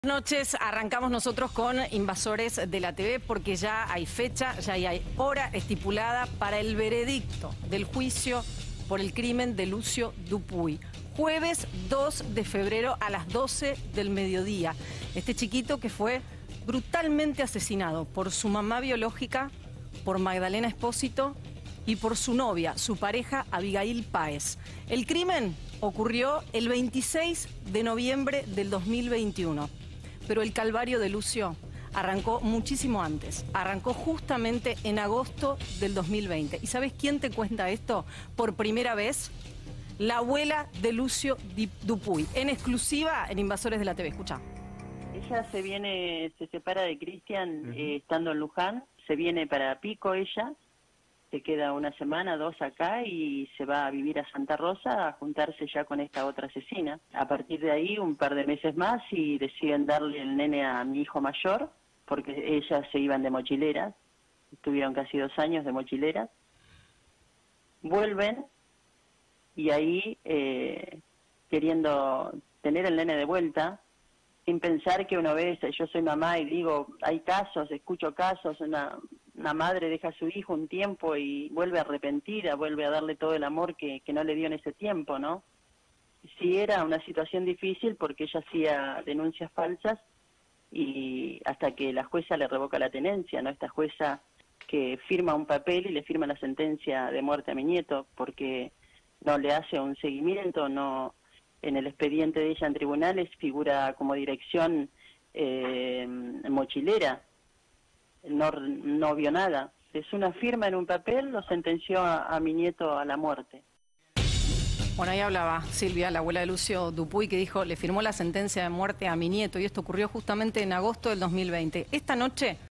Buenas noches, arrancamos nosotros con Invasores de la TV porque ya hay fecha, ya hay hora estipulada para el veredicto del juicio por el crimen de Lucio Dupuy. Jueves 2 de febrero a las 12 del mediodía. Este chiquito que fue brutalmente asesinado por su mamá biológica, por Magdalena Espósito y por su novia, su pareja Abigail Páez. El crimen ocurrió el 26 de noviembre del 2021. Pero el calvario de Lucio arrancó muchísimo antes, arrancó justamente en agosto del 2020. ¿Y sabes quién te cuenta esto por primera vez? La abuela de Lucio Dupuy, en exclusiva en Invasores de la TV. Escucha. Ella se separa de Cristian estando en Luján, se viene para Pico ella, se queda una semana, dos acá y se va a vivir a Santa Rosa a juntarse ya con esta otra asesina. A partir de ahí, un par de meses más y deciden darle el nene a mi hijo mayor, porque ellas se iban de mochileras, estuvieron casi 2 años de mochileras. Vuelven y ahí, queriendo tener el nene de vuelta, sin pensar que una vez, yo soy mamá y digo, hay casos, escucho casos, una madre deja a su hijo un tiempo y vuelve arrepentida, vuelve a darle todo el amor que no le dio en ese tiempo, ¿no? Sí era una situación difícil porque ella hacía denuncias falsas y hasta que la jueza le revoca la tenencia, ¿no? Esta jueza que firma un papel y le firma la sentencia de muerte a mi nieto porque no le hace un seguimiento, no. En el expediente de ella en tribunales figura como dirección mochilera, no vio nada. Es una firma en un papel, lo sentenció a mi nieto a la muerte. Bueno, ahí hablaba Silvia, la abuela de Lucio Dupuy, que dijo, le firmó la sentencia de muerte a mi nieto y esto ocurrió justamente en agosto del 2020. Esta noche